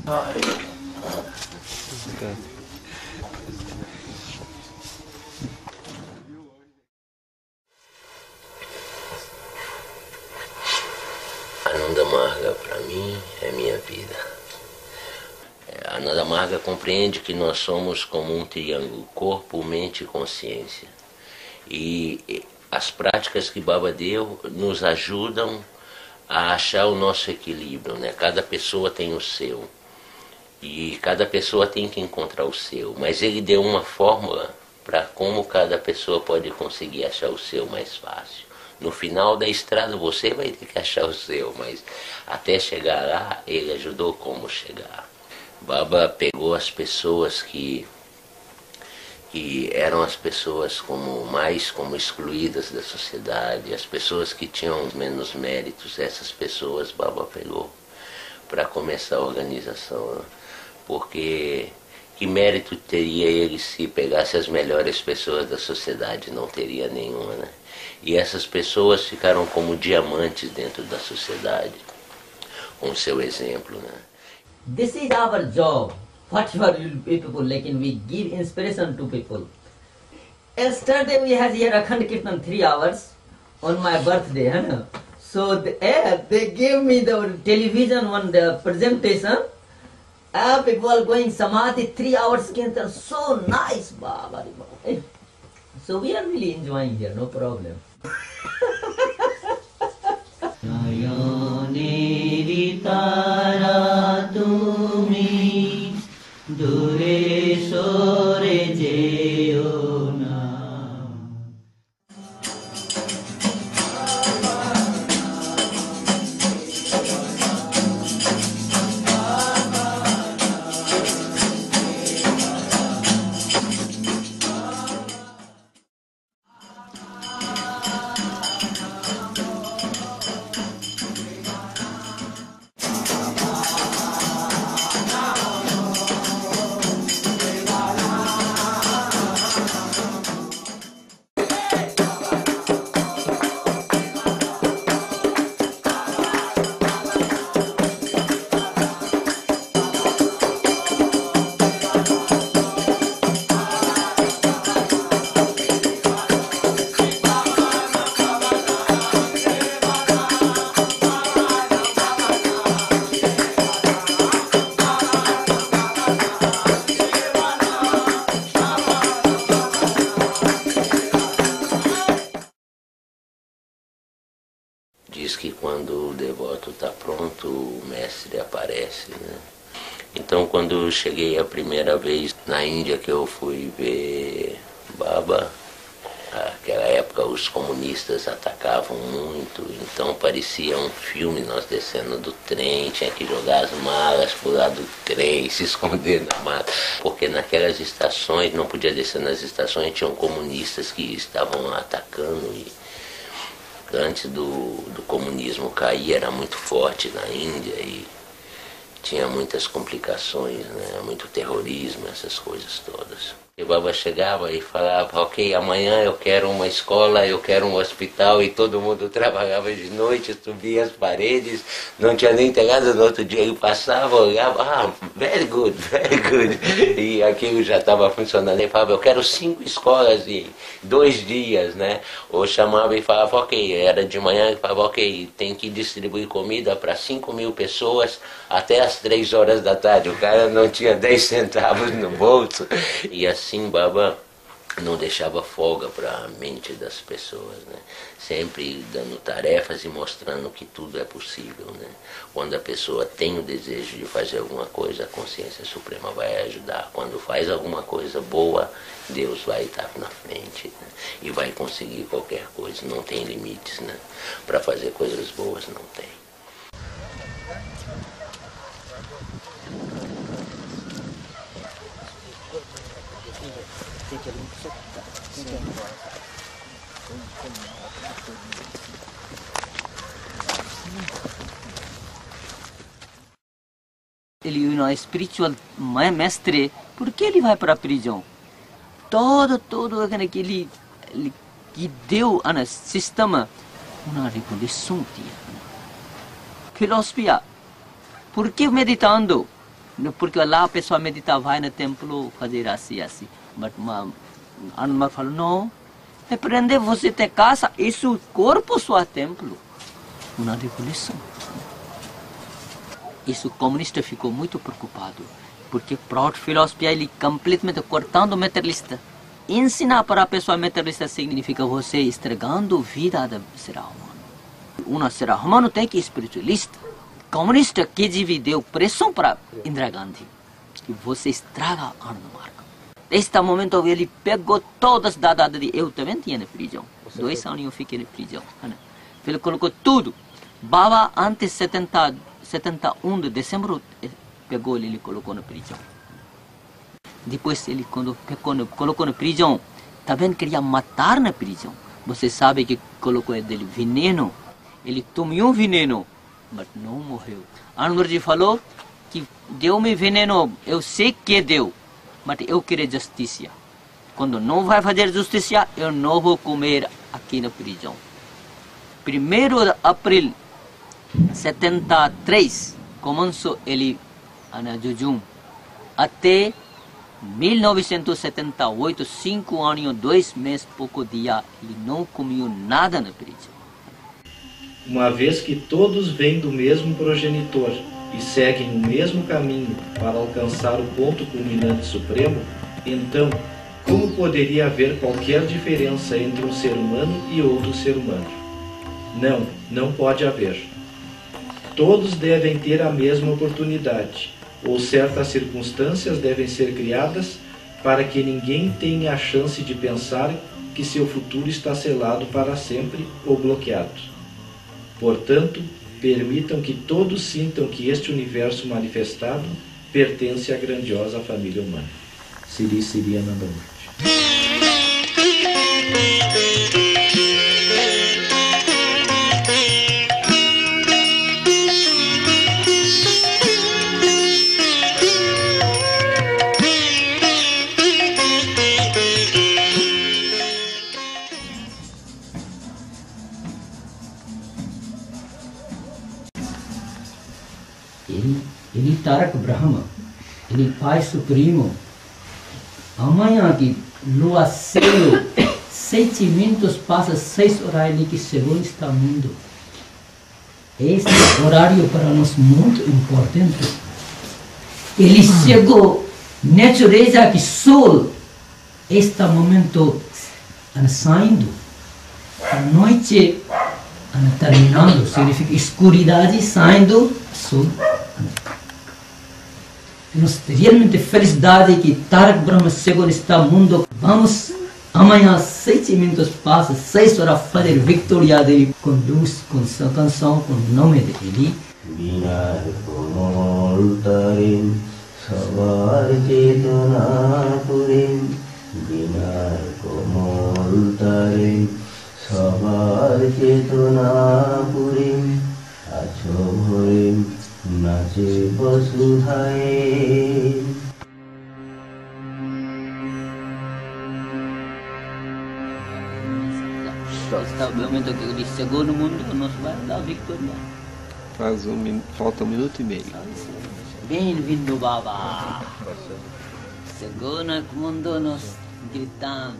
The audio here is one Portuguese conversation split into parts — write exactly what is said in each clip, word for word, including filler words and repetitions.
Ananda Marga, para mim, é minha vida. A Ananda Marga compreende que nós somos como um triângulo: corpo, mente e consciência. E as práticas que Baba deu nos ajudam a achar o nosso equilíbrio, né? Cada pessoa tem o seu. E cada pessoa tem que encontrar o seu. Mas ele deu uma fórmula para como cada pessoa pode conseguir achar o seu mais fácil. No final da estrada você vai ter que achar o seu, mas até chegar lá, ele ajudou como chegar. Baba pegou as pessoas que, que eram as pessoas como mais como excluídas da sociedade, as pessoas que tinham menos méritos, essas pessoas Baba pegou para começar a organização, né? Porque que mérito teria ele se pegasse as melhores pessoas da sociedade? Não teria nenhuma, né? E essas pessoas ficaram como diamantes dentro da sociedade, com seu exemplo, né? This is our job. Whatever we people, like, we give inspiration to people. Yesterday we had here Akhand Kirtan three hours on my birthday, huh? So the, uh, they gave me the television one the presentation. Uh, people are going Samadhi three hours Kirtan, so nice, Baba. So we are really enjoying here, no problem. Diz que quando o devoto está pronto, o mestre aparece, né? Então, quando eu cheguei a primeira vez na Índia, que eu fui ver Baba, naquela época os comunistas atacavam muito, então parecia um filme, nós descendo do trem, tinha que jogar as malas, pular do trem, se esconder na mata, porque naquelas estações, não podia descer nas estações, tinham comunistas que estavam atacando. E antes do, do comunismo cair, era muito forte na Índia e tinha muitas complicações, né? Muito terrorismo, essas coisas todas. E Baba chegava e falava, ok, amanhã eu quero uma escola, eu quero um hospital, e todo mundo trabalhava de noite, subia as paredes, não tinha nem telhado. No outro dia ele passava, olhava, ah, very good, very good, e aquilo já estava funcionando. Ele falava, eu quero cinco escolas em dois dias, né? Ou chamava e falava, ok, era de manhã, ele falava, ok, tem que distribuir comida para cinco mil pessoas até as três horas da tarde. O cara não tinha dez centavos no bolso, e assim Assim, Baba não deixava folga para a mente das pessoas, né? Sempre dando tarefas e mostrando que tudo é possível, né? Quando a pessoa tem o desejo de fazer alguma coisa, a consciência suprema vai ajudar. Quando faz alguma coisa boa, Deus vai estar na frente, né? E vai conseguir qualquer coisa, não tem limites, né? Para fazer coisas boas não tem. Ele não é espiritual mestre, por que ele vai para a prisão? Todo, todo aquele que ele, ele que deu um sistema, uma revolução tinha. Filosofia, por que meditando? Porque lá a pessoa medita, vai no templo fazer assim, assim. Mas Anand falou, não, é prender você ter casa, isso corpo só templo. Uma revolução. Isso o comunista ficou muito preocupado, porque proud filosofia ele completamente cortando o materialista. Ensinar para a pessoa materialista significa você estragando a vida do ser humano. Um ser humano tem que ser espiritualista. Comunista que divideu pressão para Indira Gandhi, que você estraga a Anand Marga. Neste momento ele pegou todas as dadas de eu também tinha na prisão. Dois anos eu fiquei na prisão. Ele colocou tudo. Baba antes de setenta, setenta e um de dezembro pegou ele e colocou na prisão. Depois ele quando pegou, colocou na prisão, também queria matar na prisão. Você sabe que colocou ele veneno. Ele tomou veneno, mas não morreu. Anandji falou que deu-me veneno, eu sei que deu, mas eu quero justiça. Quando não vai fazer justiça, eu não vou comer aqui na prisão. primeiro de abril de setenta e três, começou ele na jejum. Até mil novecentos e setenta e oito, cinco anos, dois meses, pouco dia, ele não comeu nada na prisão. Uma vez que todos vêm do mesmo progenitor e seguem o mesmo caminho para alcançar o ponto culminante supremo, então, como poderia haver qualquer diferença entre um ser humano e outro ser humano? Não, não pode haver. Todos devem ter a mesma oportunidade, ou certas circunstâncias devem ser criadas para que ninguém tenha a chance de pensar que seu futuro está selado para sempre ou bloqueado. Portanto, permitam que todos sintam que este universo manifestado pertence à grandiosa família humana. Siri Siri Anandamurti. Ele, ele Tarak Brahma, ele Pai Supremo. Amanhã que lua cego, sete minutos passa seis horas ali que segundo está mundo. Este horário para nós muito importante. Ele chegou, natureza que sol, este momento saindo, a noite terminando, significa escuridade saindo, sol. Nós realmente felicidade que Tarak Brahma chegou neste mundo. Vamos amanhã, sete minutos passa, seis horas fazer vitória dele com luz, com sua canção, com o nome dele. Binar komol tarim, sabar cetana purim. Binar komol tarim, sabar cetana purim. Acho bhorim, nache basudhai. Está o momento que ele chegou no mundo, nós vamos dar a vitória. Faz um min... Falta um minuto e meio. Bem-vindo, Baba. Chegou no mundo, nós gritando.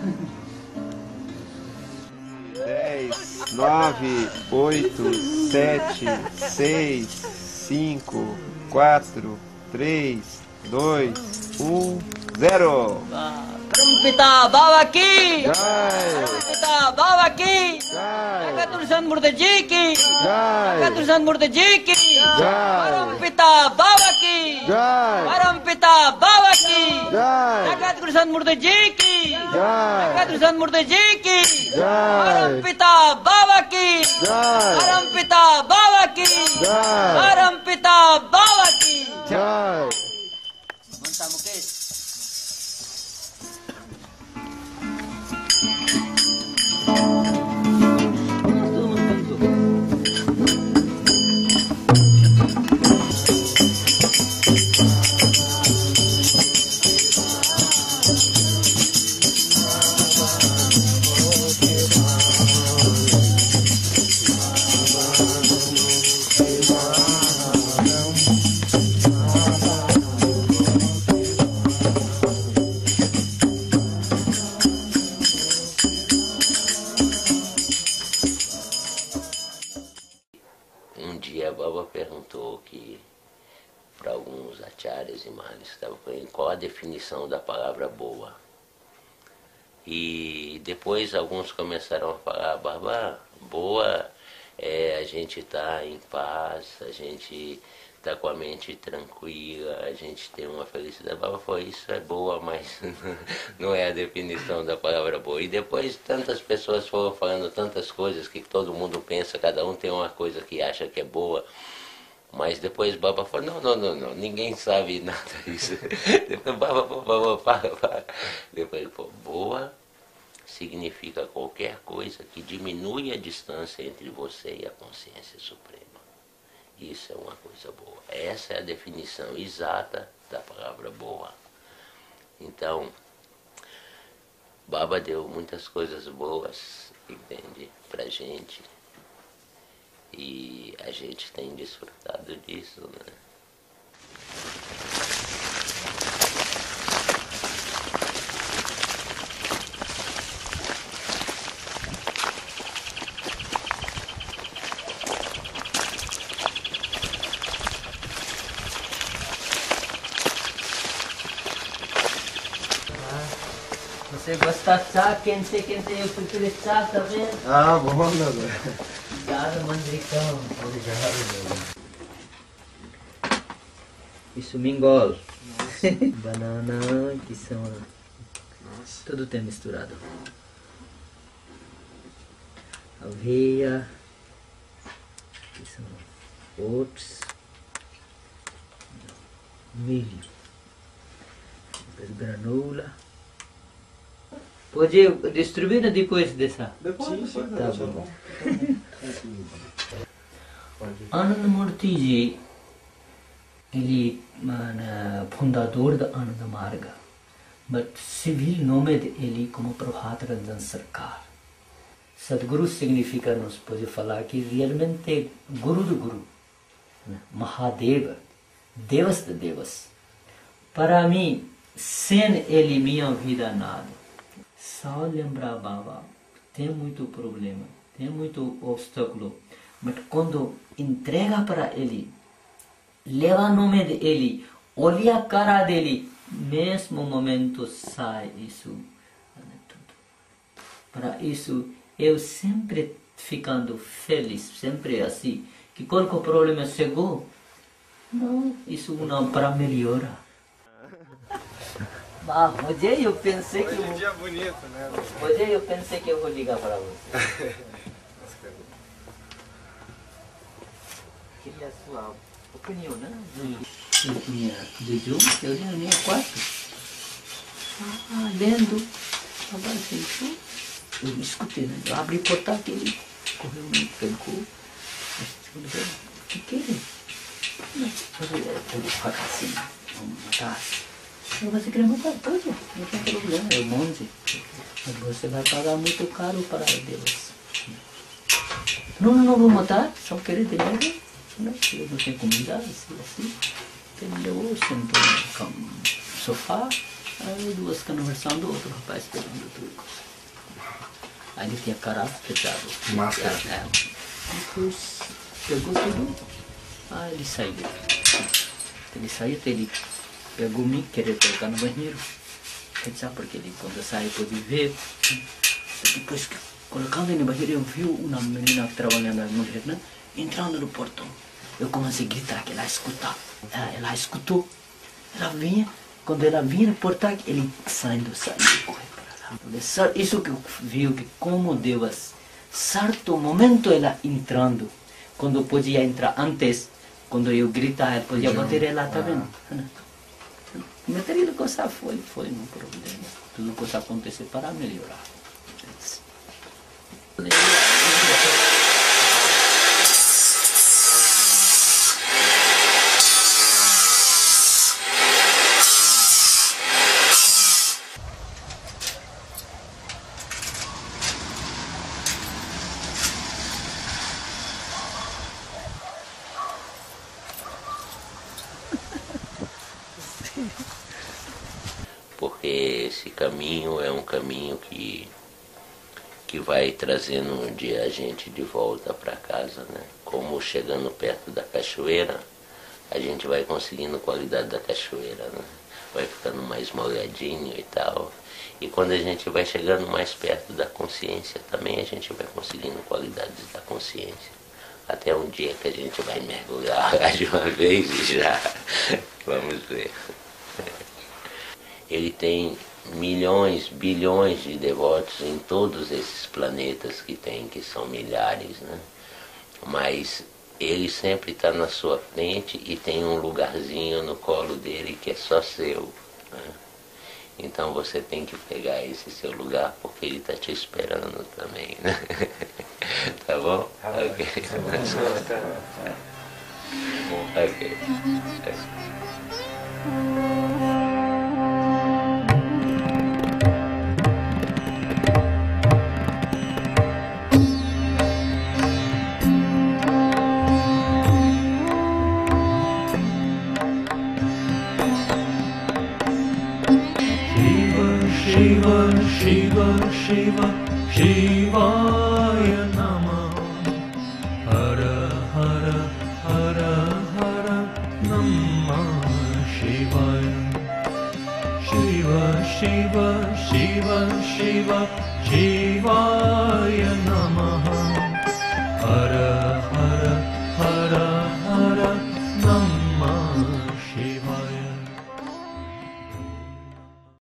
dez, nove, oito, sete, seis, cinco, quatro, três, dois, um, zero. Parampita Baba ki! Jai! Parampita Baba ki! Jai! Jagatul Sant Murti Ji ki! Jai! Jagatul Sant Murti Ji ki! Jai! Parampita Baba ki! Jai! Parampita Baba ki! Jai! Jagatul Sant Murti Ji ki! Jai! Jagatul Sant Murti Ji ki! Jai! Parampita Baba ki! Jai! Parampita Baba ki! Jai! Parampita Baba ki! Jai! Manta Mukesh. Bye. os acharyas e malis, estavam perguntando qual a definição da palavra boa. E depois alguns começaram a falar, Baba, boa é a gente estar tá em paz, a gente estar tá com a mente tranquila, a gente ter uma felicidade. Baba falou, isso é boa, mas não é a definição da palavra boa. E depois tantas pessoas foram falando tantas coisas que todo mundo pensa, cada um tem uma coisa que acha que é boa. Mas depois Baba falou, não, não, não, não, ninguém sabe nada disso. Depois Baba, Baba, Baba, Baba. Depois ele falou, boa significa qualquer coisa que diminui a distância entre você e a consciência suprema. Isso é uma coisa boa. Essa é a definição exata da palavra boa. Então, Baba deu muitas coisas boas, entende, pra gente. E a gente tem desfrutado disso, né? Você gosta de chá? Quente, quente, eu prefiro chá, tá vendo? Ah, bom, Nando. Obrigado, manjericão. Obrigado. Isso mingol. Banana, que são... Tudo tem misturado. Aveia, que são oats, milho, depois granola. Pode distribuir depois dessa? Depois, sim, Tá bom. Anand Murthy, ele é fundador da Anand Marga, mas civil nome dele como Prabhat Ranjan Sarkar. Sadguru significa, nós podemos falar que realmente é Guru do Guru, Mahadeva, Devas de Devas. Para mim, sem ele minha vida nada. Só lembrar, Baba, tem muito problema, tem muito obstáculo, mas quando entrega para ele, leva o nome dele, olha a cara dele, mesmo momento sai isso. Para isso, eu sempre ficando feliz, sempre assim, que qualquer problema chegou, não, isso não para melhorar. Ah, hoje eu pensei que Hoje é eu... um dia bonito, né? Hoje eu pensei que eu vou ligar para você. Queria a sua opinião, né? Eu tinha jejum, eu tinha no meu quarto. Ah, lendo. Agora sentou. Eu escutei, né? Eu abri o portal que ele correu, me pegou. O que que é? Não, eu vou ficar assim, vamos matar. Você quer matar tudo, não tem problema, é um monte. Mas você vai pagar muito caro para Deus. Não, não, não vou matar, só querer dinheiro. Não, eu não tenho comida, assim, assim. Ele levou, sentou no sofá, aí duas conversando, outro rapaz pegando tudo. Aí ele tinha cara fechado. Máscara. É, depois pegou tudo, aí ele saiu. Ele saiu, ele pegou-me, querer colocar no banheiro. Sabe porque ele quando sai pode ver. Depois colocando no banheiro eu vi uma menina trabalhando na mulher, né? Entrando no portão. Eu comecei a gritar que ela escutou. Ela, ela escutou. Ela vinha, quando ela vinha no portão, ele saindo, saindo, correndo para lá. Isso que eu vi, que como Deus, certo momento ela entrando, quando podia entrar antes, quando eu gritar, podia bater ela, tá vendo? Material coisa foi, foi um problema. Tudo coisa aconteceu para melhorar. Porque esse caminho é um caminho que, que vai trazendo um dia a gente de volta para casa, né? Como chegando perto da cachoeira, a gente vai conseguindo qualidade da cachoeira, né? Vai ficando mais molhadinho e tal. E quando a gente vai chegando mais perto da consciência, também a gente vai conseguindo qualidades da consciência. Até um dia que a gente vai mergulhar de uma vez e já vamos ver. Ele tem milhões, bilhões de devotos em todos esses planetas que tem, que são milhares, né? Mas ele sempre está na sua frente e tem um lugarzinho no colo dele que é só seu, né? Então você tem que pegar esse seu lugar porque ele está te esperando também, né? Tá bom? Ok. Ok. Shiva, Shiva, Shiva, Shivaya Namah. Hara, Hara, Hara, Hara, Namah Shivaya. Shiva, Shiva, Shiva, Shiva, Shivaya Namah. Hara,